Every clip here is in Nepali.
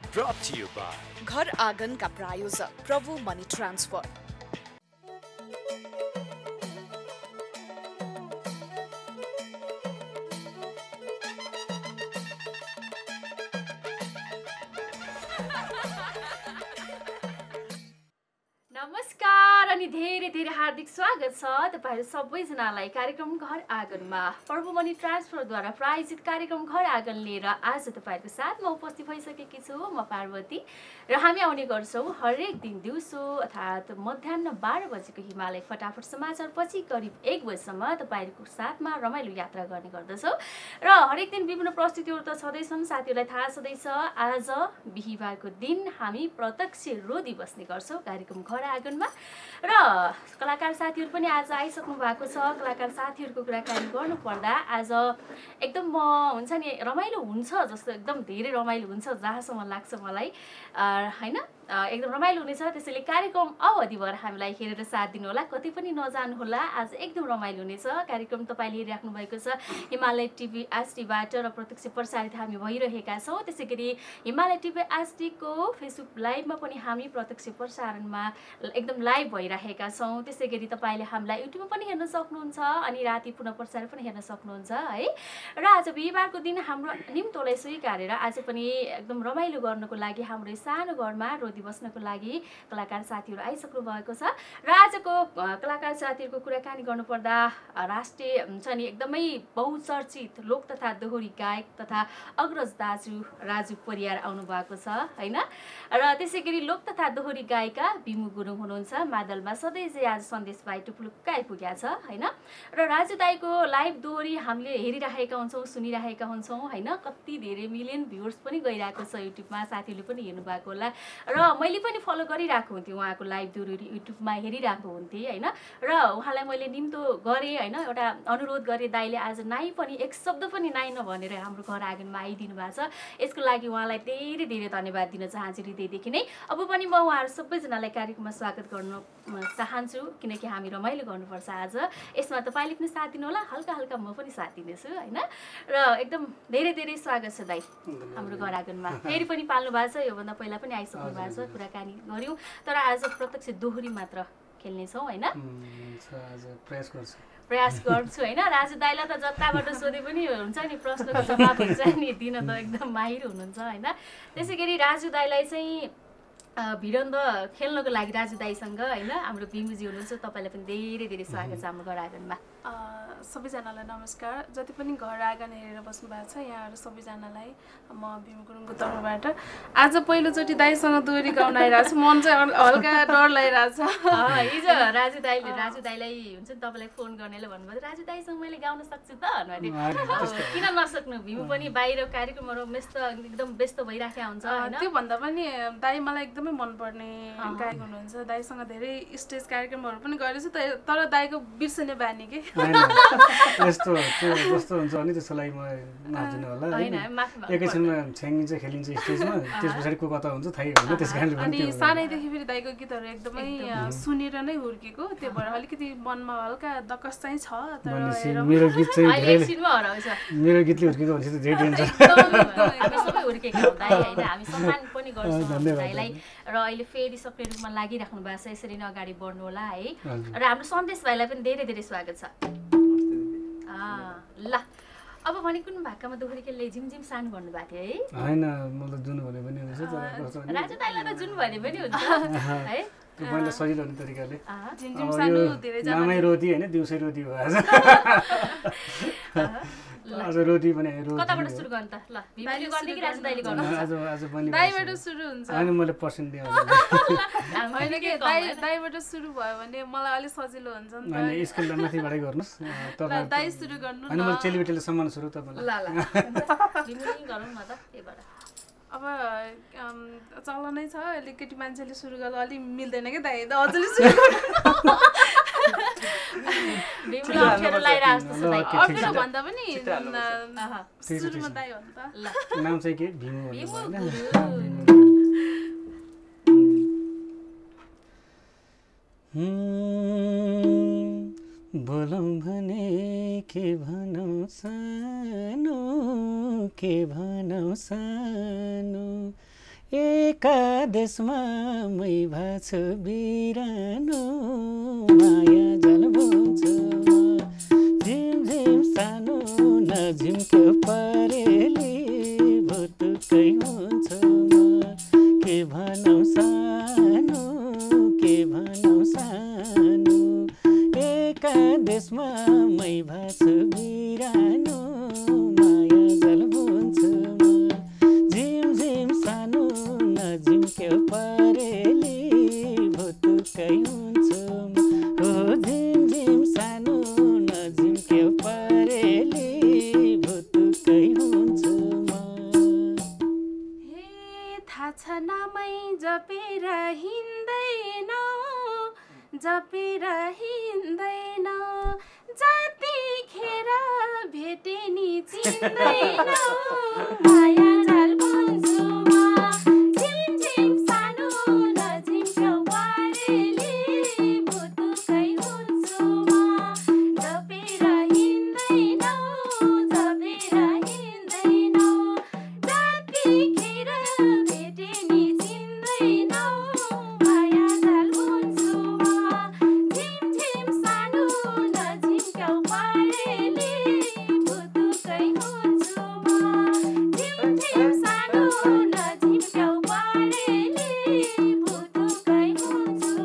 Brought to you by घर आंगन का प्रायोजक प्रभु मनी ट्रांसफर। नमस्कार अनि धेरै धेरै हार्दिक स्वागत छ तपाईहरु सबैजनालाई कार्यक्रम घर आँगनमा प्रभु मनी ट्रान्सफरद्वारा प्रायोजित कार्यक्रम घर आँगन लिएर आज तपाईहरुको साथमा उपस्थित भइसकेकी छु म पार्वती र हामी आउने गर्छौं हरेक दिन दिउँसो अर्थात मध्याह्न 12 बजेको हिमालय फटाफट समाचार पछि करिब 1 बजेसम्म तपाईहरुको साथमा रमाइलो यात्रा गर्ने गर्दछौं र हरेक दिन विभिन्न प्रस्तुतिहरु त छँदैछन्। साथीहरुलाई थाहा छँदैछ आज बिहीबारको दिन हामी प्रत्यक्ष रोदी बस्ने गर्छौं कार्यक्रम घर आँगनमा र कलाकार साथीहरु पनि आज आइसक्नु भएको छ। कलाकार साथीहरुको कुराकानी गर्नु पर्दा आज एकदम हुन्छ नि रमाइलो हुन्छ जस्तो एकदम धेरै रमाइलो हुन्छ जहाँसम्म लाग्छ मलाई हैन एकदम रमाइलो हुनेछ। त्यसैले कार्यक्रम अवधिभर हामीलाई हेरेर साथ दिनु होला, कतै पनि नजानु होला। आज एकदम रमाइलो हुनेछ। कार्यक्रम तपाईले हेरिराख्नु भएको छ हिमालय टिभी एचडीबाट र प्रत्यक्ष प्रसारित हामी भइरहेका छौं। त्यसैगरी हिमालय टिभी एचडी को फेसबुक लाइभमा पनि हामी प्रत्यक्ष प्रसारणमा एकदम लाइभ भइरहेका छौं। त्यसैगरी तपाईले हामीलाई युट्युबमा पनि हेर्न सक्नुहुन्छ अनि राति पुनः प्रसारण पनि हेर्न सक्नुहुन्छ है। र आज बिहीबारको दिन हाम्रो निम्तोलाई स्वीकारेर आज पनि एकदम रमाइलो गर्नको लागि हाम्रो सानो घरमा रोदी बस्नको लागि कलाकार साथीहरु आइसक्नु भएको छ र आजको कलाकार साथीहरुको कुराकानी गर्नुपर्दा राष्ट्रिय हुन्छ नि एकदमै बहुचर्चित लोक तथा दोहोरी गायक तथा अग्रज दाजु राजु परियार आउनु भएको छ हैन। र त्यसैगरी लोक तथा दोहोरी गायिका बिमु गुरुङ हुनुहुन्छ। मादलमा सधैँ चाहिँ आज सन्देश भाइ टुप्लुक्क आइपुग्या छ हैन। र राजु दाइको लाइभ दोहोरी हामीले हेरिरहेका हुन्छौं सुनिरहेका हुन्छौं हैन। कति धेरै मिलियन भ्युअर्स पनि गइरहेको छ युट्युबमा, साथीहरुले पनि हेर्नु भएको होला र मैले पनि फलो गरिरहेको हुन्थे उहाँको लाइभ दोहोरी युट्युबमा हेरिरहेको हुन्थे हैन। र उहाँलाई मैले निम्तो गरे हैन, एउटा अनुरोध गरे दाइले आज नाइ पनि एक शब्द पनि नाइ नभनेर हाम्रो घर आँगनमा आइदिनु भएको छ। यसको लागि उहाँलाई धेरै धेरै धन्यवाद दिन चाहन्छु हृदयदेखि नै। अब पनि म उहाँहरु सबैजनालाई कार्यक्रममा स्वागत गर्न चाहन्छु किनकि हामी रमाइलो गर्नुपर्छ आज। यसमा तपाईले पनि साथ दिनु होला, हल्का हल्का म पनि साथ दिनेछु हैन। र एकदम धेरै धेरै स्वागत छ दाइ हाम्रो घर आँगनमा। फेरि पनि पाल्नु भएको छ, योभन्दा पहिला पनि आइसक्नु भएको छ, कुराकानी गर्यौं। तर आज प्रत्यक्ष दोहोरी मात्र खेल्ने छौं हैन। आज प्रयास गर्छु हैन। राजु दाइलाई त जताबाट सोधे पनि हुन्छ नि प्रश्नको जवाफ हुन्छ नि दिन त एकदम माहिर हुनुहुन्छ हैन। त्यसैगरी राजु दाइलाई चाहिँ भिडन्द खेल्नको लागि राजु दाइसँग हैन हाम्रो बिमुजी हुनुहुन्छ। तपाईलाई पनि धेरै धेरै स्वागत छ हाम्रो घर आँगनमा। सबैजनालाई नमस्कार। जति पनि घर आँगन हेरेर बस्नु भएको छ यहाँहरु सबैजनालाई म बिमु गुरुङको तर्फबाट आज पहिलोचोटि दाइसँग दोहोरी गाउन आइरहेको छु। मन चाहिँ हल्का डर लागिरहेको छ। हिजो राजु दाइलाई हुन्छ नि तपाईलाई फोन गर्नेले भन्नुभयो राजु दाइसँग मैले गाउन सक्छु त भन्नुभयो। किन नसक्नु, बिमु पनि बाहिर कार्यक्रमहरु एकदम व्यस्त भइराखेको हुन्छ हैन। त्यो भन्दा पनि दाइ मलाई एकदमै मनपर्ने गायक हुनुहुन्छ। दाइसँग धेरै स्टेज कार्यक्रमहरु पनि गरेछु तर दाइको बिर्सने बानी के यस्तो त्यो जस्तो हुन्छ अनि त्यसको लागि म माफिदिनु होला हैन। एकैछिनमा छ्याङ्गिन्छ खेलिन्छ स्टेजमा, त्यस पछाडि को कता हुन्छ थाहै हुँदैन। त्यसकारणले पनि अनि सानैदेखि फेरि दाइको गीतहरु एकदमै सुनेर नै हुर्केको, त्यो भएर अलिकति मनमा हल्का दकस चाहिँ छ। तर मेरो गीत चाहिँ एकछिनमा हराउँछ। मेरो गीतले हुर्केको भनेपछि त धेरै टेन्सन। हामी सबै हुर्केका हौ दाइ हैन, हामी सम्मान पनि गर्छौं दाइलाई। र अहिले फेरि सक्ने रूपमा लागिराख्नु भएको छ, यसरी नै अगाडि बढ्नु होला है। र हाम्रो सन्देश भाइलाई पनि धेरै धेरै स्वागत छ। ल अब भने कुन भाकामा दोहोरी खेल्ने झिमझिम सानो भन्नु भएको थियो है? हैन म त जुन भने पनि हुन्छ तर राजु दाइलाई त जुन भने पनि हुन्छ है। त्यो मैले सजिलो हुने तरिकाले झिमझिम सानो धेरै जना नामै रोटी हैन दिउँसै रोटी हो आज। आज रोटी पनि कताबाट सुरु गर्न त? ल बिमाले गर्ने कि राजु दाइले गर्नु? आज पनि दाइबाट सुरु हुन्छ। अनि मैले पर्सेन्ट दिएँ हैन के दाइबाट सुरु भयो भने मलाई अलि सजिलो हुन्छ नि त। अनि स्केललाई माथिबाटै गर्नुस् तपाईँ दाइ सुरु गर्नु न। अनि म चेलीबेटीले सम्मान सुरु तपाईलाई। ल बिमुनी गरौँ न त त्यबाट। अब चलनै छ अहिले केटी मान्छेले सुरु गर्दा अलि मिल्दैन के दाइ हजुरले सुरु गर्नु। बिमुले अप्ठ्यारो लागिरहेको छ दाइ। अप्ठ्यारो भन्दा पनि सुरुमा दाइ हो नि त। ल नाम चाहिँ के भिमु बोलौं भने के भनौं सानो के भनौं सानो एकादेशमा मै भाछु बिरानो माया जल बुन्छ झिम झिम सानो नझिम्क्यो परेली भुतुकै हुन्छ के भनौ सानो के भनौ सानो एकादेशमा मै भाछु बिरानो माया जल बुन्छ झिम झिम सानो नझिम्क्यो परेली भुतुकै हुन्छ हो झिम झिम सानो नझिम्क्यो परेली भुतुकै हुन्छ हे थाहा छ नामै जपेर हिँड्दैनौ जपेर हिँड्दैनौ जतिखेर भेटे नि चिन्दैनौ माया जाल बुन्छु म झिम झिम सानो नझिम्क्यो परेली भुतुकै हुन्छु म जपेर हिँड्दैनौ जपेर हिँड्दैनौ जतिखेर भेटे नि चिन्दैनौ माया जाल बुन्छु म झिम झिम सानो नझिम्क्यो परेली भुतुकै हुन्छु म झिम झिम सानो नझिम्क्यो परेली भुतुकै हुन्छु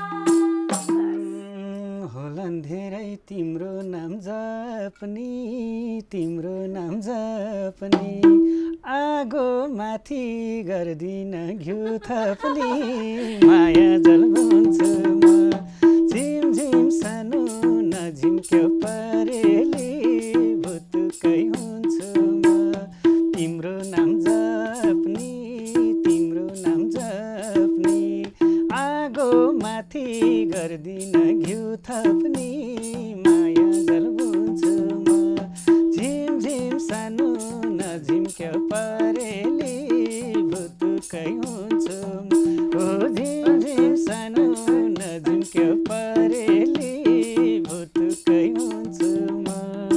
म होलान् धेरै तिम्रो नाम जप्ने तिम्रो नाम जप्ने आगो माथि गर्दिन घिउ थप्ने माया जल बुन्छु म झिम झिम सानो नझिम्क्यो परेली भुतुकै हुन्छु म तिम्रो नाम जप्ने तिम्रो नाम जप्ने आगो माथि गर्दिन घिउ थप्ने माया जल बुन्छु म झिम झिम सानो नझिम्क्यो परेली भुतुकै हुन्छु हो झिम झिम सानो नझिम्क्यो परेली भुतुकै हुन्छु म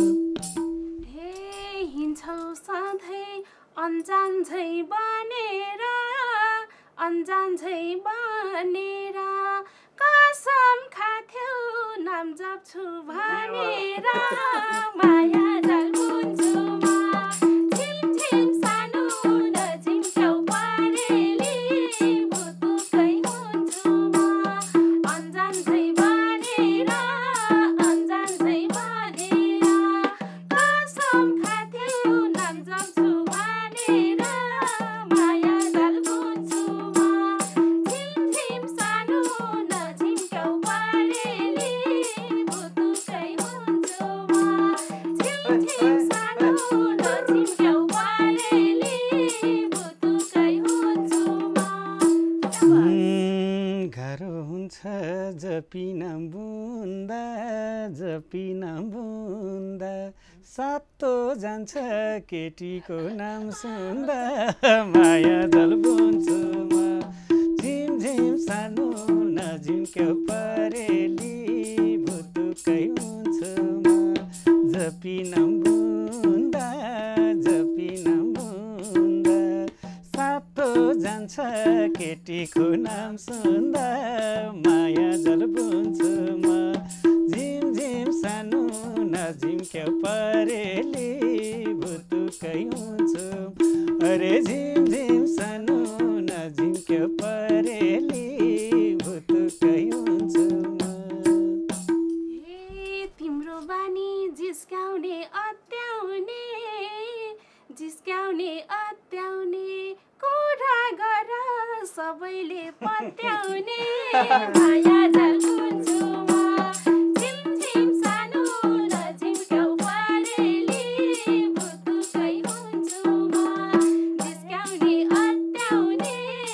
हे हिँड्छौ सधैँ अन्जान झै बनेर अन्जान झै बनेर कसम खाथ्यौ नाम जप्छु भनेर माया जाल बुन्छु म झिम झिम सानो नझिम्क्यो परेली भुतुकै हुन्छु म अन्जान झै बनेर अन्जान झै बनेर कसम खाथ्यौ नाम जप्छु भनेर माया जाल बुन्छु म झिम झिम सानो नझिम्क्यो परेली भुतुकै हुन्छु म झिम झिम सानो नझिम्क्यो परेली भुतुकै हुन्छु म गाह्रो हुन्छ जपिन बुन्दा जपिन बुन्दा सातो जान्छ केटीको नाम सुन्दा माया जल बुन्छु म झिम झिम सानो नझिम्क्यो परेली भुतुकै हुन्छु म जपिन बुन्दा जपिन बुन्दा सातो जान्छ केटीको नाम सुन्दा माया जल बुन्छु म झिम झिम सानो नझिम्क्यो परेली भुतुकै हुन्छु अरे झिम झिम सानो नझिम्क्यो परेली भुतुकै हुन्छु हे तिम्रो बानी जिस्काउने अत्याउने कुरा गर सबैले पत्याउने माया जाल बुन्छु म झिम झिम सानो नझिम्क्यो परेली भुतुकै हुन्छु म जिस्काउने अत्याउने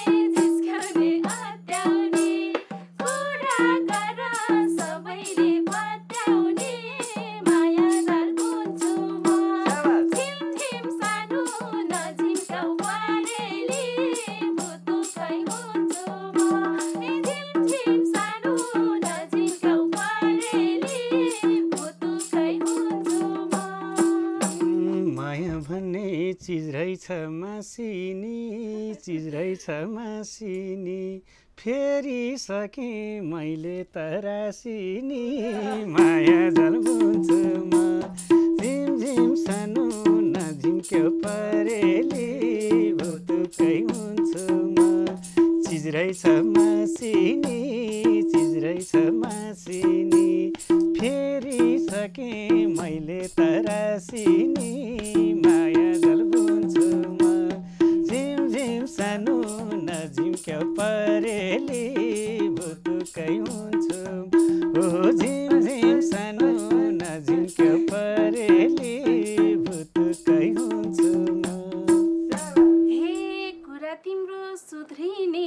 कुरा गर सबैले पत्याउने माया जाल बुन्छु म झिम झिम सानो नझिम्क्यो परेली भुतुकै हुन्छु म झिम झिम सानो नझिम्क्यो परेली भुतुकै हुन्छु म माया भन्ने चिज रहेछ मासिनी चिज रहेछ मासिनी फेरि सकेँ मैले तरासिनी माया जल बुन्छु म झिमझिम सानो नझिम्क्यो परेली भुतुकै हुन्छु म चिज रहेछ मासिनी चिज रहेछ मासिनी फेरि सकेँ मैले तरासिनी माया जल बुन्छु म झिमझिम सानो नझिम्क्यो परेली भुतुकै हुन्छु ओ झिमझिम सानो नझिम्क्यो परेली भुतुकै हुन्छु म हे कुरा तिम्रो सुध्रिने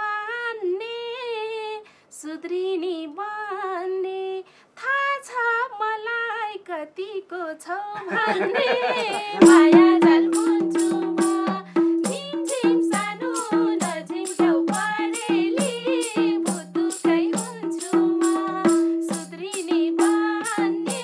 बन्ने थाहा छ मलाई कतिको छौ भन्ने माया जल बुन्छु म झिमझिम सानो नझिम्क्यो परेली भुतुकै हुन्छु म सुध्रिने बन्ने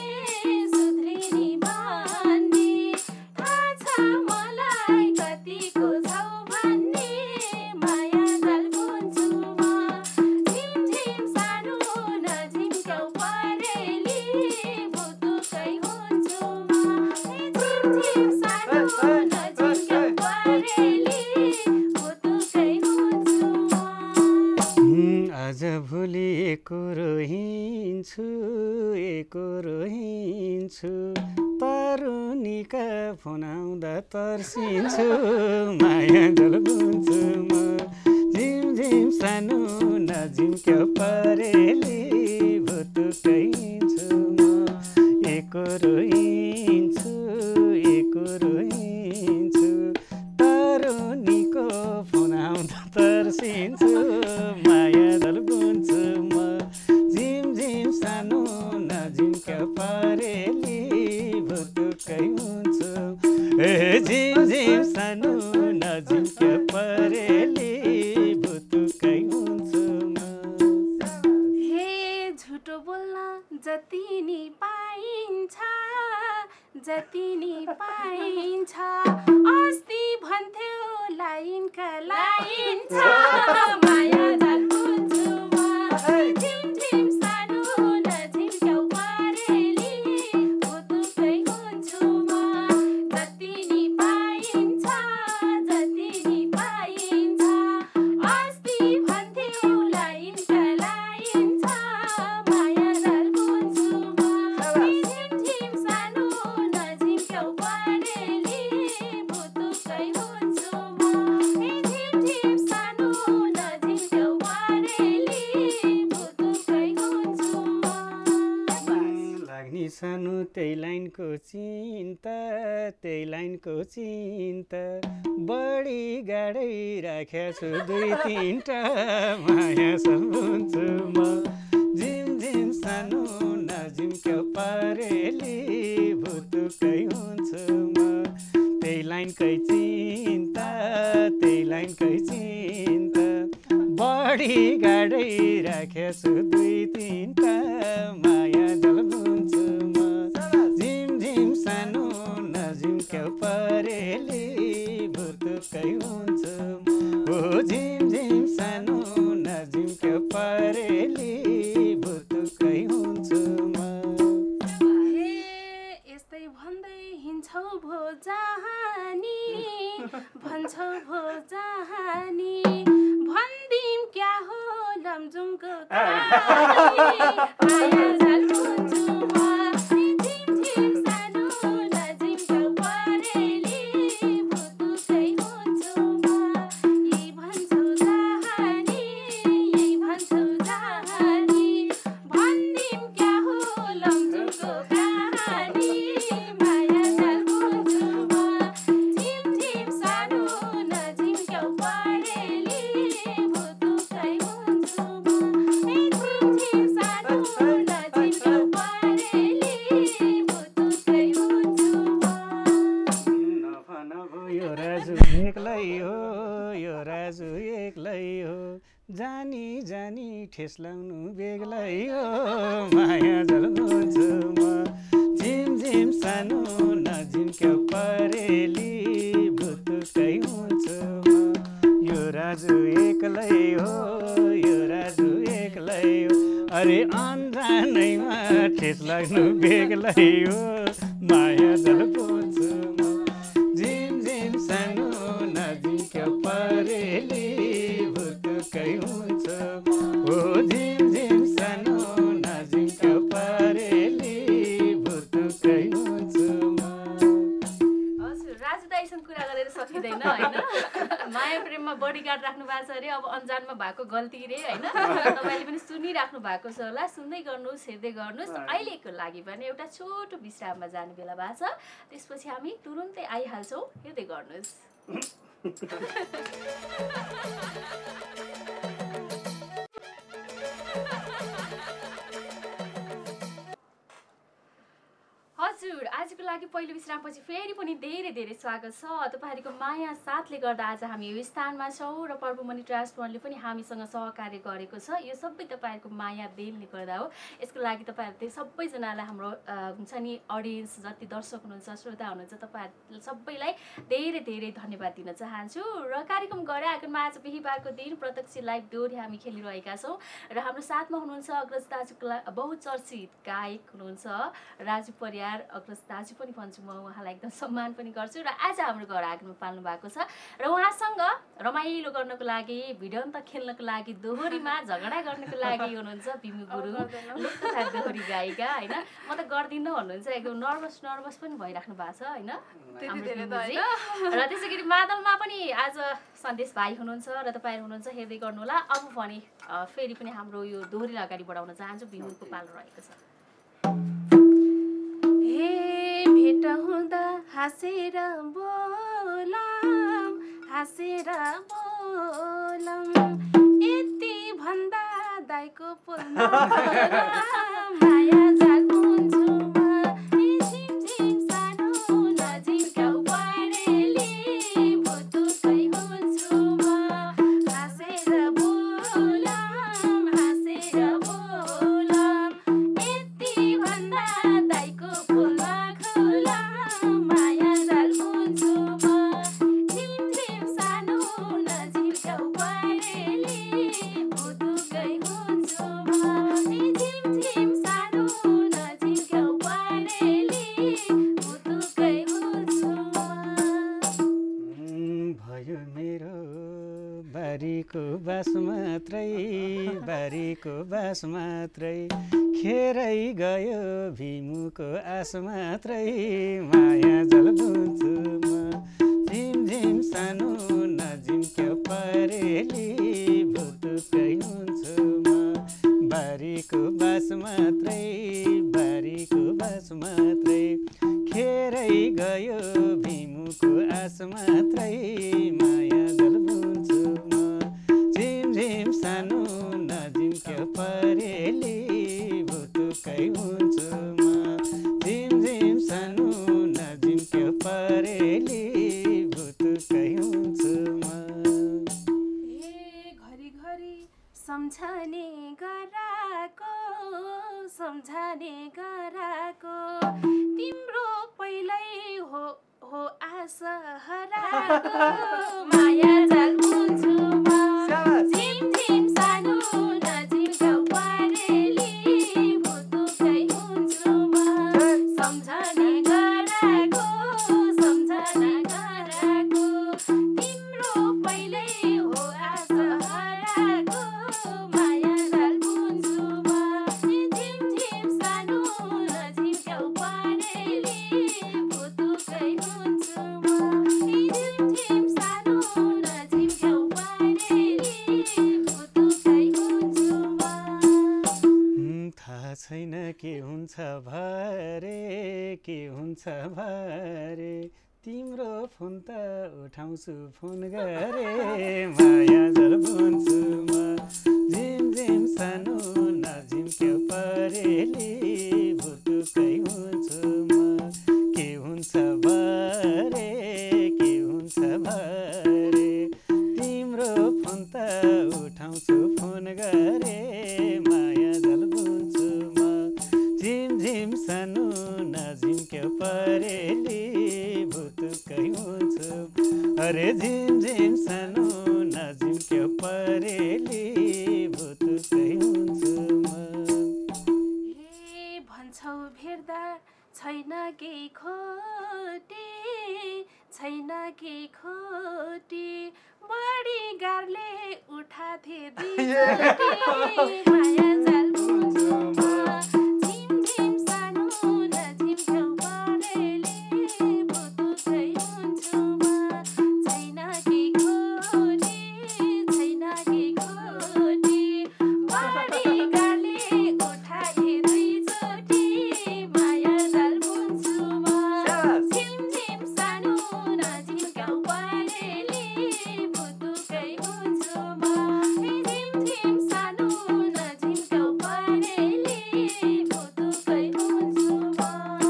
थाहा छ मलाई कतिको छौ भन्ने माया जल बुन्छु म झिमझिम सानो नझिम्क्यो परेली भुतुकै हुन्छु म झिमझिम सानो नझिम्क्यो परेली भुतुकै हुन्छु म आज भोलि एकरो हिँड्छु तरुनीका फोन आउँदा तर्सिन्छु माया जल बुन्छु म झिमझिम सानो नझिम्क्यो परेली भुतुकै हिँड्छु म एकरो हिँड्छु तरुनीको फोन आउँदा तर्सिन्छु माया जल बुन्छु म झिमझिम सानो नझिम्क्यो परेली भुतुकै हुन्छु झिमझिम सानो नझिम्क्यो परेली भुतुकै हुन्छु म हे झुटो बोल्न जति नि पाइन्छ अस्ति भन्थ्यो लाइनका लाइन छ माया जल बुन्छु म झिमझिम सानो नझिम्क्यो परेली भुतुकै हुन्छु म जति नि पाइन्छ अस्ति भन्थ्यो लाइनका लाइन छ माया जल बुन्छु म झिमझिम सानो नझिम्क्यो परेली भुतुकै हुन्छु म झिमझिम सानो नझिम्क्यो परेली भुतुकै हुन्छु म लाग्ने सानो त्यही लाइनको चिन्ता बढी गाडै राखेको छु 2-3टा माया जल बुन्छु म झिमझिम सानो नझिम्क्यो परेली भुतुकै हुन्छु म त्यही लाइनकै चिन्ता बढी गाडै राखेको छु 2-3टा माया जल बुन्छु म झिमझिम सानो नझिम्क्यो परेली भुतुकै हुन्छु ओ झिमझिम सानो नझिम्क्यो परेली भुतुकै हुन्छु म यस्तै भन्दै हिँड्छौ भो जहानी भन्छौ भो जहानी भन्दिम क्या हो लमजुङको माया जल बुन्छु म झिमझिम सानो नझिम्क्यो परेली भुतुकै हुन्छु म यही भन्छौ जहानी भन्दिम क्या हो लमजुङको कहानी माया जल बुन्छु म झिमझिम सानो नझिम्क्यो परेली भुतुकै हुन्छु म झिमझिम सानो नझिम्क्यो परेली भुतुकै हुन्छु म यो राजु एक्लै हो जानी ठेस लाउनु बेग्लै हो माया जल बुन्छु म झिमझिम सानो नझिम्क्यो परेली भुतुकै हुन्छु म राजु एक्लै हो यो राजु एक्लै हो अरे अन्जानैमा ठेस लाग्नु बेग्लै हो माया जल पुग्छु म झिम झिम सानो नजिक परेली भुतुकै हुन्छ हो झिम झिम सानो नजिक परेली भुतुकै हुन्छ हजुर राजु दाइसँग कुरा गरेर सकिँदैन होइन माया प्रेममा बडीगार्ड राख्नु भएको छ अरे अब अन्जानमा भएको गल्ती रे होइन तपाईँले पनि सुनिराख्नु भएको छ होला सुन्दै गर्नुहोस् हेर्दै गर्नुहोस् अहिलेको लागि पनि एउटा छोटो विश्राममा जाने बेला भएको छ त्यसपछि हामी तुरुन्तै आइहाल्छौँ हेर्दै गर्नुहोस् हजुर आजको लागि पहिलो विश्रामपछि फेरि पनि धेरै धेरै स्वागत छ तपाईँहरूको माया साथले गर्दा आज हामी यो स्थानमा छौँ र पर्वमणि ट्रान्सफरले पनि हामीसँग सहकार्य गरेको छ यो सबै तपाईँहरूको माया देलले गर्दा हो यसको लागि तपाईँहरूले सबैजनालाई हाम्रो हुन्छ नि अडियन्स जति दर्शक हुनुहुन्छ श्रोता हुनुहुन्छ तपाईँहरू सबैलाई धेरै धेरै धन्यवाद दिन चाहन्छु र कार्यक्रम गरे आगनमा आज बिहिबारको दिन प्रत्यक्ष लाइभ डोरी हामी खेलिरहेका छौँ र हाम्रो साथमा हुनुहुन्छ अग्रज दाजुको बहुचर्चित गायक हुनुहुन्छ राजु परियार अग्रज दाजु पनि भन्छु म उहाँलाई एकदम सम्मान पनि गर्छु र आज हाम्रो घर आगनमा पाल्नु भएको छ र उहाँसँग रमाइलो गर्नको लागि भिडन्त खेल्नको लागि दोहोरीमा झगडा गर्नको लागि हुनुहुन्छ बिमु गुरुङ लोक तथा दोहोरी गायिका होइन म त गर्दिनँ भन्नुहुन्छ एकदम नर्भस पनि भइराख्नु भएको छ होइन र त्यसै गरी मादलमा पनि आज सन्देश भाइ हुनुहुन्छ र तपाईँहरू हुनुहुन्छ हेर्दै गर्नुहोला अब भने फेरि पनि हाम्रो यो दोहोरीलाई अगाडि बढाउन चाहन्छु बिमुको पालो रहेको छ भेट हुँदा हाँसेर बोलम यति भन्दा दाइको पोलमा माया जागुन्छु झिमझिम सानो नजिक परेली भुतुकै हुन्छु म हाँसेर बोलम यति भन्दा दाइको पोलमा माया जागुन्छु म झिमझिम सानो नजिक परेली भुतुकै हुन्छु म झिमझिम सानो नजिक परेली भुतुकै हुन्छु म भयो मेरो बारीको बास मात्रै खेरै गयो भिमुको आस मात्रै माया जल बुन्छु म झिमझिम सानो नजिक परेली भुतुकै हुन्छु म बारीको बास मात्रै खेरै गयो भिमुको आस मात्रै माया जल बुन्छु म झिमझिम सानो नजिक परेली भुतुकै हुन्छु म झिमझिम सानो नजिक परेली भुतुकै हुन्छु म घरी सम्झने गराको तिम्रो पहिल्यै हो आस हराको माया जागुन्छु म झिमझिम सानो नजिक परेली भुतुकै हुन्छु म सम्झने गराको तिम्रो पहिल्यै हो आस हराको माया जागुन्छु म झिमझिम सानो नजिक परेली भुतुकै हुन्छु म झिमझिम सानो नजिक परेली भुतुकै हुन्छु म थाहा छैन के हुन्छ भरे तिम्रो फोन त उठाउँछु फोन गरे माया जल बुन्छु म झिमझिम सानो नजिक परेली भुतुकै हुन्छु म के हुन्छ भरे तिम्रो फोन त उठाउँछु फोन गरे माया जल बुन्छु म झिमझिम सानो नजिक परेली भुतुकै हुन्छु अरे झिमझिम सानो नजिक परेली भुतुकै हुन्छु म हे भन्छौ भेट्दा छैन केही खोटी छैन केही खोटी बढी गारले उठाथे दुईचोटी माया जाल बुन्छु म झिम झिम सानो नझिम छेउ परेली भुतुकै हुन्छु म छैन केही खोटी छैन केही खोटी बढी गारले उठाथे दुईचोटी माया जाल बुन्छु म झिम झिम सानो नझिम छेउ परेली भुतुकै हुन्छु म झिम झिम सानो नझिम छेउ परेली भुतुकै हुन्छु म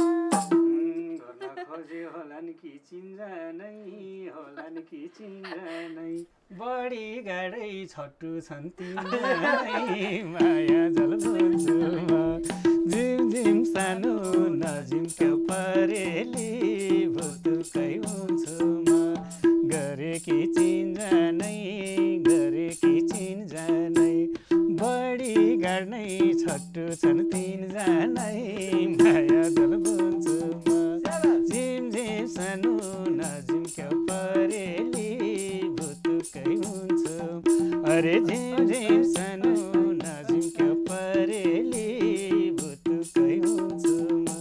गर्न खोजे होलान् कि चिन्जानै होलान् कि चिन्जानै बढी गाडै छट्टु छन् तिनजानै माया जल बुन्छु म झिम झिम सानो नझिम क्याउ परेली भुतुकै हुन्छु म गरेकी चिन्जानै गरेकी चिन्जानै बढी गाड्नै छट्टु छन् तिनजानै माया जल बुन्छु म झिम झिम सानो नझिम क्याउ परेली भुतुकै हुन्छु अरे झिम झिम सानो नझिम क्याउ परेली भुतुकै हुन्छु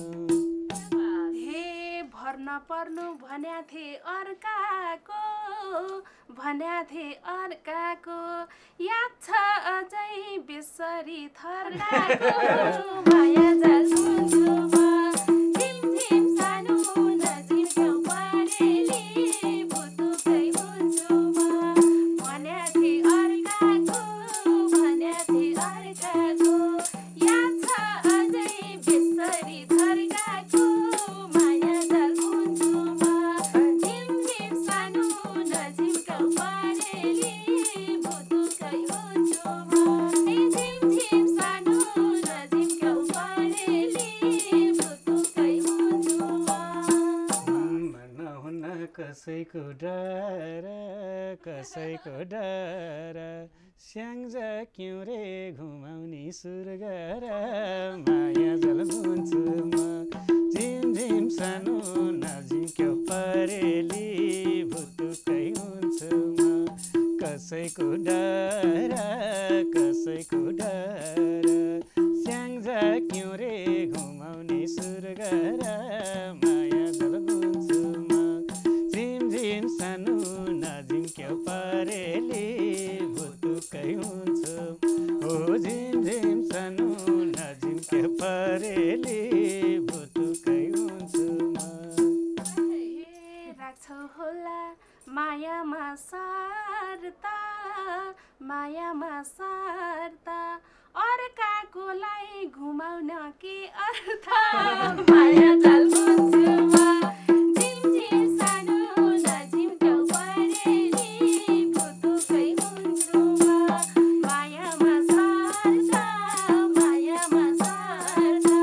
म हे भर्न पर्नु भन्या थे अर्काको भन्या थे अर्काको याद छ अझै बेसरी थर्काको माया जाल बुन्छु म झिम झिम सानो नझिम छेउ परेली भुतुकै हुन्छु म भन्या थे अर्काको भन्या थे अर्काको याद छ अझै बेसरी थर्काको माया जाल बुन्छु म झिम झिम सानो नझिम छेउ परेली भुतुकै हुन्छु म झिम झिम सानो नझिम छेउ परेली भुतुकै हुन्छु म भन्न हुन्न कसैको डर कसैको डर स्याङ्जा क्युरे घुमाउने सुर्ग र माया जल बुन्छु म झिम झिम सानो नझिम क्याउ परेली भुतुकै हुन्छु म कसैको डर कसैको डर स्याङ्जा क्युरे घुमाउने सुर्ग र माया जल बुन्छु म झिम झिम सानो नझिम क्याउ परेली भुतुकै हुन्छु ओ झिम झिम सानो नझिम क्याउ परेली भुतुकै हुन्छु म राख्छौ होला मायामा सार्ता मायामा सार्ता अर्काकोलाई घुमाउन के अर्थ माया जाल बुन्छु म झिम झिम सानो नझिम छेउ परेली भुतुकै हुन्छु म मायामा सार्ता मायामा सार्ता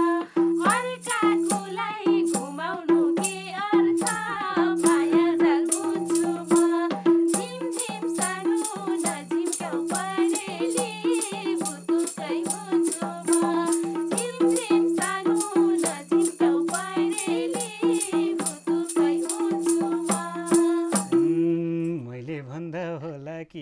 अर्काकोलाई घुमाउनु के अर्थ माया जाल बुन्छु म झिम झिम सानो नझिम छेउ परेली भुतुकै हुन्छु म झिम झिम सानो नझिम छेउ परेली भुतुकै हुन्छु म मैले भन्दा होला कि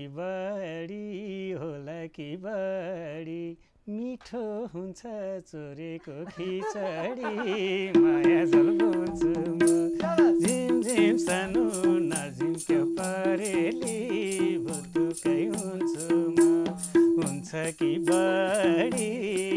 बढी मिठो हुन्छ चोरेको खिचडी माया जल बुन्छु म झिम झिम सानो नझिम क्याउ परेली भुतुकै हुन्छु म हुन्छ कि बढी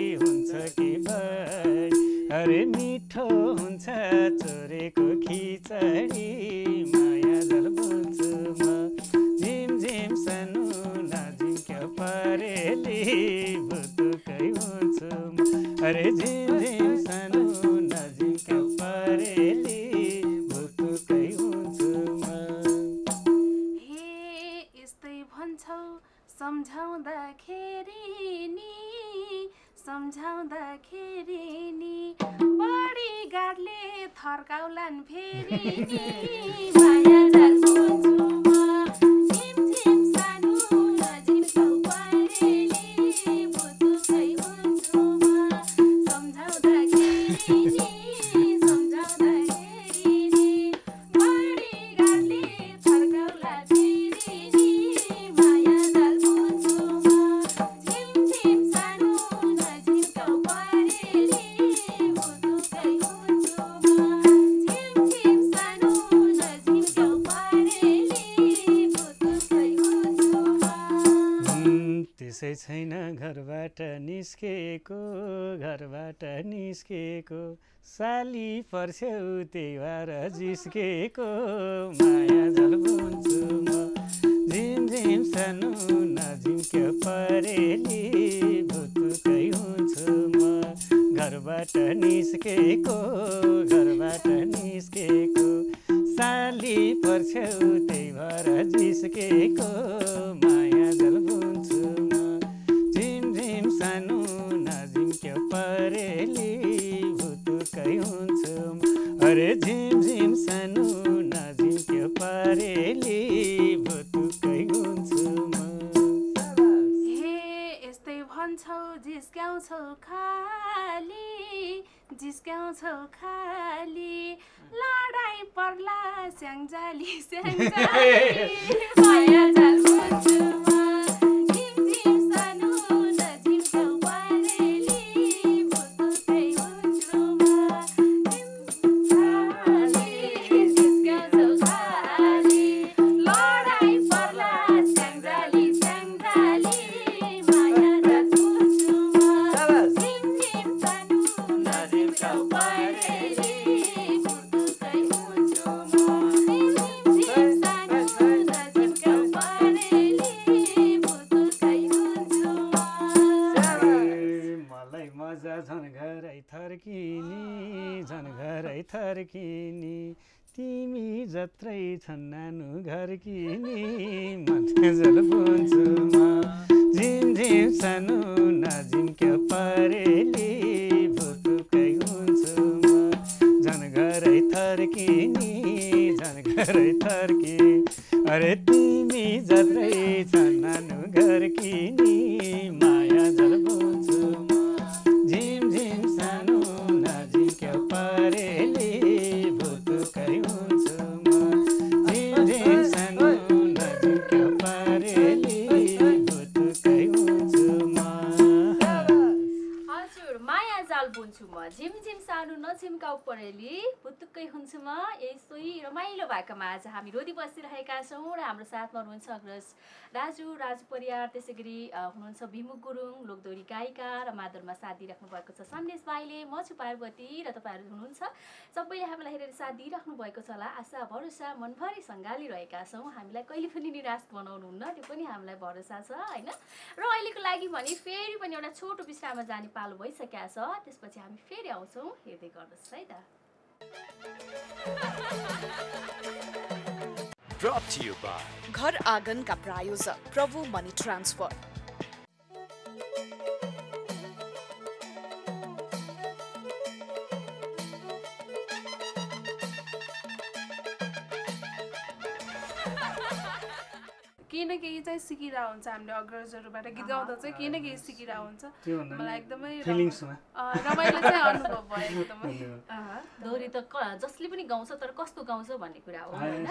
अरे मिठो हुन्छ चोरेको खिचडी माया जल बुन्छु म झिम झिम सानो नझिम क्याउ परेली भुतुकै हुन्छु म अरे झिम झिम सानो नझिम क्याउ परेली भुतुकै हुन्छु म हे यस्तै भन्छौ सम्झाउँदाखेरि नि बढी गाडले थर्काउलान् फेरि नि माया जाल बुन्छु म झिम झिम सानो नझिम त्यसै छैन घरबाट निस्केको साली पर्छौ त्यही भएर जिस्केको माया जल बुन्छु म झिम झिम सानो नझिम्क्यो परेली भुतुकै हुन्छु म घरबाट निस्केको साली पर्छौ त्यही भएर जिस्केको माया जल बुन्छु म झिम झिम सानो नझिम्क्यो परेली भुतुकै हुन्छु म अरे झिम झिम सानो नझिम्क्यो परेली भुतुकै हुन्छु म हे यस्तै भन्छौ जिस्क्याउँछौ खाली लडाई पर्ला स्याङ्जाली माया जाल बुन्छु म झिम झिम सानो नझिम्क्यो परेली भुतुकै हुन्छु म जिस्क्याउँछौ खाली लडाई पर्ला स्याङ्जाली माया जाल बुन्छु म झिम झिम सानो नझिम्क्यो परेली भुतुकै हुन्छु म झिम सानो नझिम्क्यो परेली भुतुकै हुन्छु म मलाई मजा झन् घरै थर्किनी तिमी जत्रै छन् नानु घरकिनी मन जल बुन्छु म झिम झिम सानो नझिम्क्यो परेली भुतुकै हुन्छु म झन् घरै थर्किनी अरे तिमी जत्रै छन् नानु घरकिनी माया जल बुन्छु म झिम झिम सानो नझिम्क्यो परेली भुतुकै हुन्छु म झिम झिम सानो नझिम्क्यो परेली भुतुकै हुन्छु म हजुर माया जाल बुन्छु म झिम झिम सानो नझिम्काउ परेली भुतुक्कै हुन्छु म यही रमाइलो भएकोमा आज हामी रोदी बसिरहेका छौँ र हाम्रो साथमा हुनुहुन्छ अग्रज राजु परियार, त्यसै गरी हुनुहुन्छ भिमु गुरुङ लोकदोरी गायिका र मादलमा साथ दिइराख्नु भएको छ सन्देश भाइले, म छु पार्वती र तपाईँहरू हुनुहुन्छ सबैले हामीलाई हेरेर साथ दिइराख्नु भएको छ होला। आशा भरोसा मनभरि सङ्घालिरहेका छौँ, हामीलाई कहिले पनि निराश बनाउनुहुन्न त्यो पनि हामीलाई भरोसा छ होइन। र अहिलेको लागि भने फेरि पनि एउटा छोटो विश्राममा जाने पालो भइसकेको छ, त्यसपछि हामी फेरि आउँछौँ, हेर्दै गर्नुहोस् है त। Brought to you by घर आँगन का प्रायोजक प्रभु मनी ट्रान्सफर। केही न केही चाहिँ सिकिरहेको हुन्छ हामीले अग्रजहरूबाट गीत गाउँदा चाहिँ केही न केही सिकिरहेको हुन्छ। मलाई एकदमै रमाइलो चाहिँ अनुभव भयो एकदमै। दोहोरी त जसले पनि गाउँछ तर कस्तो गाउँछ भन्ने कुरा हो होइन,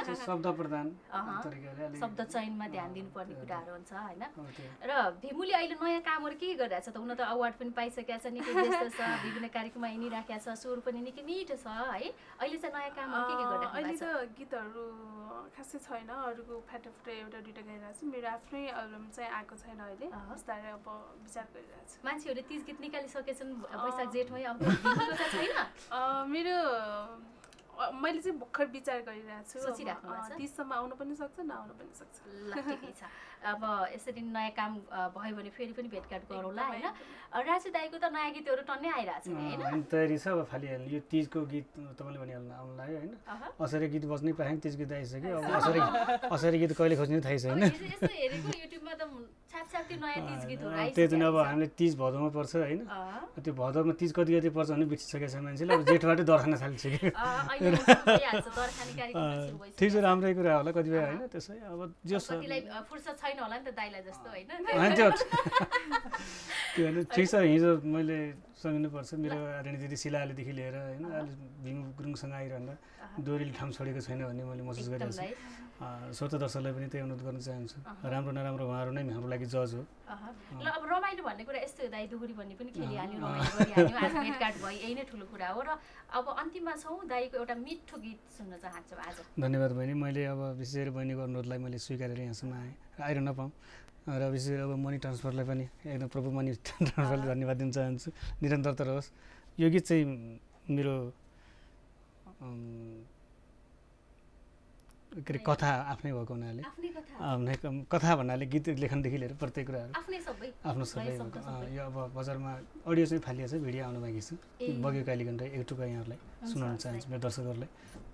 शब्द चयनमा ध्यान दिनुपर्ने कुराहरू हुन्छ होइन। र भिमुले अहिले नयाँ कामहरू के गरिरहेको छ त, हुन त अवार्ड पनि पाइसकेको छ, निकै व्यस्त छ, विभिन्न कार्यक्रममा हिँडिराखेको छ, स्वर पनि निकै मिठो छ है। अहिले चाहिँ नयाँ कामहरू के गरिरहेको छ? अहिले त गीतहरू खासै छैन, अरूको फ्याटाफुटा एउटा दुइटा गाइरहेको छु। मेरो आफ्नै एल्बम चाहिँ आएको छैन अहिले, बिस्तारै अब विचार गरिरहेको छु। मान्छेहरूले तीज गीत निकालिसकेछन् वैशाख जेठमै, अब छैन? मेरो मैले चाहिँ भर्खर विचार गरिरहेको छु, सोचिराख्नु भएको छ। तीजसम्म आउनु पनि सक्छ नआउनु पनि सक्छ। ल ठिकै छ, अब यसरी नयाँ काम भयो भने फेरि पनि भेटघाट गरौँला होइन। राजु दाईको त नयाँ गीतहरू टन्नै आइरहेको छ होइन, तयारी छ। अब फालिहाल्नु यो तीजको गीत तपाईँले भनिहाल्नु आउनु लाग्यो होइन। असरी गीत बज्नै पाएँ, तीज गीत आइसक्यो, अब असरी गीत कहिले खोज्ने थाहै छैन। यस्तो हेरेको युट्युबमा त छापछाप त्यो नयाँ तीज गीतहरू आइसक्यो। त्यही त अब हामीले तीज भदौमा पर्छ होइन, त्यो भदौमा तीज कति कति पर्छ भने बिर्सिसकेको छ मान्छेले, अब जेठबाटै दर्खान थालिसक्यो। ठिक छ, राम्रै कुरा होला कतिपय होइन। त्यसै अब जो फुर्सद छैन होला नि त दाइलाई जस्तो होइन। त्यो होइन, ठिक छ। हिजो मैले सम्झिनुपर्छ मेरो आदरणीय दिदी शिलालेदेखि लिएर होइन अहिले भिमु गुरुङसँग आइरहँदा दोहोरीले ठाउँ छोडेको छैन भन्ने मैले महसुस गरिरहेको छु। श्रोता दर्शकलाई पनि त्यही अनुरोध गर्न चाहन्छु राम्रो नराम्रो उहाँहरू नै हाम्रो लागि जज हो ल अब रमाइलो भन्ने कुरा यस्तो हो दाइ दुहुरी भन्ने पनि खेलिहाल्यो रमाइलो गरिहाल्यो आज भेटघाट भयो यही नै ठुलो कुरा हो र अब अन्तिममा छौँ दाइको एउटा मिठो गीत सुन्न चाहन्छौँ आज धन्यवाद बहिनी मैले अब विशेष गरी बहिनीको अनुरोधलाई मैले स्वीकारेर यहाँसम्म आएर नपाऊँ र विशेष गरी अब मनी ट्रान्सफरलाई पनि एकदम प्रभु मनी ट्रान्सफरलाई धन्यवाद दिन चाहन्छु निरन्तरता रहोस् यो गीत चाहिँ मेरो के अरे कथा आफ्नै भएको हुनाले कथा भन्नाले गीत लेखनदेखि लिएर प्रत्येक कुराहरू आफ्नो सबै यो अब बजारमा अडियो चाहिँ फालिएको छ भिडियो आउनु बाँकी छ बग्यो कालीगण्ड एक टुक्का यहाँहरूलाई सुनाउन चाहन्छु मेरो दर्शकहरूलाई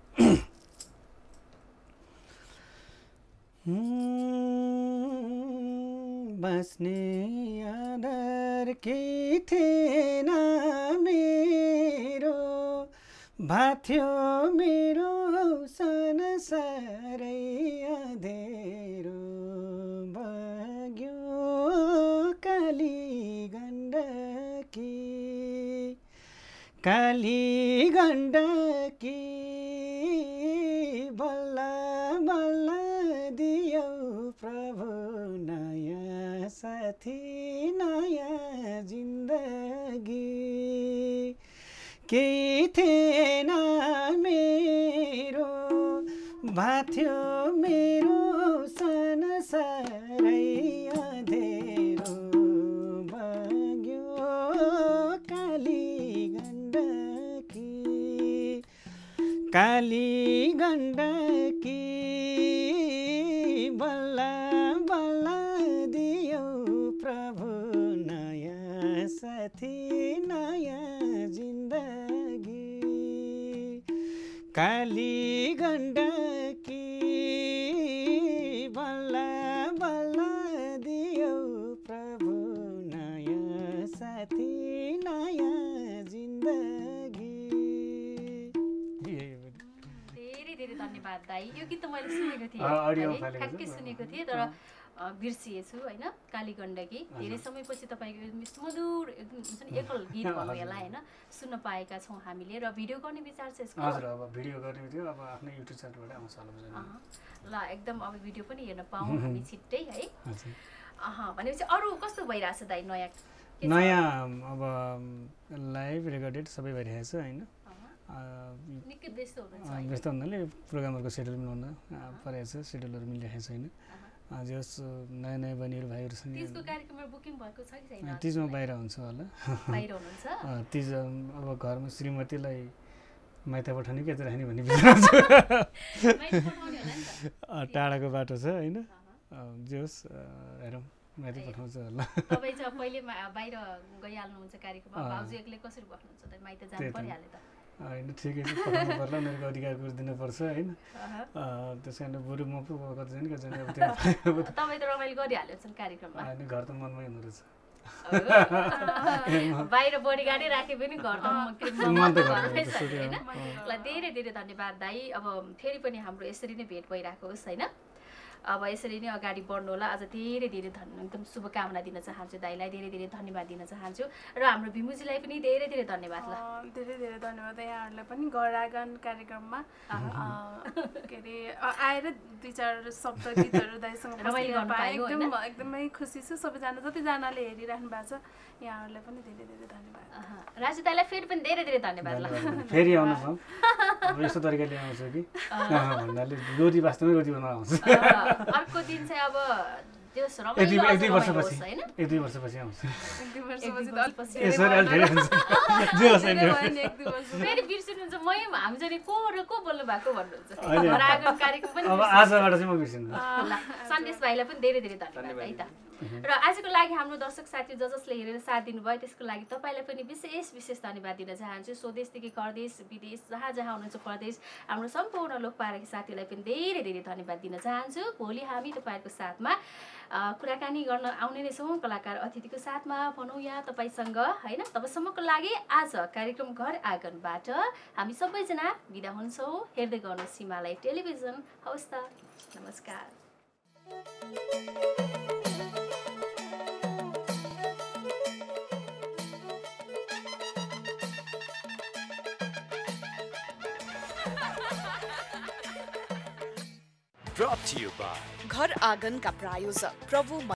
बस्ने आदर के थिएन मेरो भाथ्यो मेरो संसारै अँधेरो बग्यो काली गण्डकी बल्ल बल्ल दियौ प्रभु नयाँ साथी नयाँ जिन्दगी केही थिएन मेरो भाथ्यो मेरो संसारै अँधेरो बग्यो काली गण्डकी बल्ल बल्ल दियौ प्रभु नयाँ साथी नयाँ जिन्दगी काली गण्डकी बल्ल बल्ल दियौ प्रभु नयाँ साथी नयाँ जिन्दगी धेरै धन्यवाद दाइ यो गीत त मैले सुनेको थिएँ ठ्याक्कै सुनेको थिएँ तर बिर्सिएछु होइन काली गण्डकी धेरै समयपछि तपाईँको सुमधुर एकदम हुन्छ नि एकल गीत भयो यसलाई होइन सुन्न पाएका छौँ हामीले र भिडियो गर्ने विचार छ यसको हजुर अब भिडियो गर्ने थियो अब आफ्नो युट्युब च्यानलबाट आउँछ होला ल एकदम अब भिडियो पनि हेर्न पाऊँ हामी छिट्टै है भनेपछि अरू कस्तो भइरहेछ दाइ नयाँ अब लाइभ रेकर्डेड सबै भइरहेछ होइन निकै व्यस्त हुनाले प्रोग्रामहरूको सेड्युल मिलाउन परेको छ सेड्युलहरू मिलिरहेको छैन जस नयाँ नयाँ बहिनीहरू भाइहरू छन् तिजमा बाहिर हुन्छ होला तिज अब घरमा श्रीमतीलाई माइत पठाउने के राख्ने भन्ने विचार टाढाको बाटो छ होइन जस हेरौँ माथि पठाउँछ होला तपाईँ चाहिँ पहिले बाहिर गइहाल्नुहुन्छ कार्यक्रममा भाउजू एक्लै कसरी बस्नुहुन्छ त माइत जानु परिहाल्यो त होइन ठिकै छ पठाउनु पर्ला उनीहरूको अधिकार दिनुपर्छ होइन त्यस कारण बरु म पो कतिजना कतिजना अब तपाईँ त रमाइलो गरिहाल्यो कार्यक्रममा होइन घर त मनमै हुँदो रहेछ बाहिर बडीगार्डै राखे पनि घर त होइन ल धेरै धेरै धन्यवाद दाइ अब फेरि पनि हाम्रो यसरी नै भेट भइरहेको होस् होइन अब यसरी नै अगाडि बढ्नु होला अझ धेरै धेरै एकदम शुभकामना दिन चाहन्छु दाइलाई धेरै धेरै धन्यवाद दिन चाहन्छु र हाम्रो भिमुजीलाई पनि धेरै धेरै धन्यवाद ल धेरै धेरै धन्यवाद यहाँहरूलाई पनि घर आँगन कार्यक्रममा के अरे आएर दुई चार शब्द गीतहरू दाइसँग एकदमै खुसी छु सबैजना जतिजनाले हेरिराख्नु भएको छ यहाँहरूलाई पनि धेरै धेरै धन्यवाद राजु दाइलाई फेरि पनि धेरै धेरै धन्यवाद ल फेरि आउनु यस्तो तरिकाले आउँछ कि भन्नाले रोटी वास्तवमै रोटी बनाउन आउँछ अर्को दिन चाहिँ अब त्यो एक दुई वर्षपछि आउँछ फेरि बिर्सिनुहुन्छ हामी चाहिँ को बोल्नु भएको भन्नुहुन्छ आजबाट चाहिँ म बिर्सिनु सन्देश भाइलाई पनि धेरै धेरै धन्यवाद है त र आजको लागि हाम्रो दर्शक साथी जसले हेरेर साथ दिनुभयो त्यसको लागि तपाईँलाई पनि विशेष धन्यवाद दिन चाहन्छु स्वदेशदेखि परदेश विदेश जहाँ हुनुहुन्छ परदेश हाम्रो सम्पूर्ण लोकपारकी साथीलाई पनि धेरै धेरै धन्यवाद दिन चाहन्छु भोलि हामी तपाईँहरूको साथमा कुराकानी गर्न आउने नै छौँ कलाकार अतिथिको साथमा भनौँ यहाँ तपाईँसँग होइन तबसम्मको लागि आज कार्यक्रम घर आँगनबाट हामी सबैजना बिदा हुन्छौँ हेर्दै गर्नुहोस् हिमालय टेलिभिजन हवस् त नमस्कार घर आँगनका प्रायोजक प्रभु